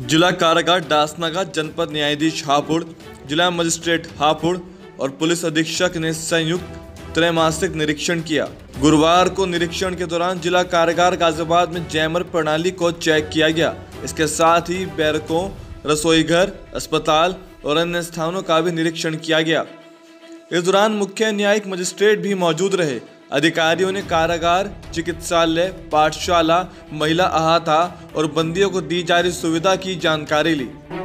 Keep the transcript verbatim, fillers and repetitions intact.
जिला कारागार डासनागा, जनपद न्यायाधीश हापुड़, जिला मजिस्ट्रेट हापुड़ और पुलिस अधीक्षक ने संयुक्त त्रैमासिक निरीक्षण किया। गुरुवार को निरीक्षण के दौरान जिला कारागार गाजियाबाद में जैमर प्रणाली को चेक किया गया। इसके साथ ही बैरकों, रसोईघर, अस्पताल और अन्य स्थानों का भी निरीक्षण किया गया। इस दौरान मुख्य न्यायिक मजिस्ट्रेट भी मौजूद रहे। अधिकारियों ने कारागार, चिकित्सालय, पाठशाला, महिला अहाता और बंदियों को दी जा रही सुविधा की जानकारी ली।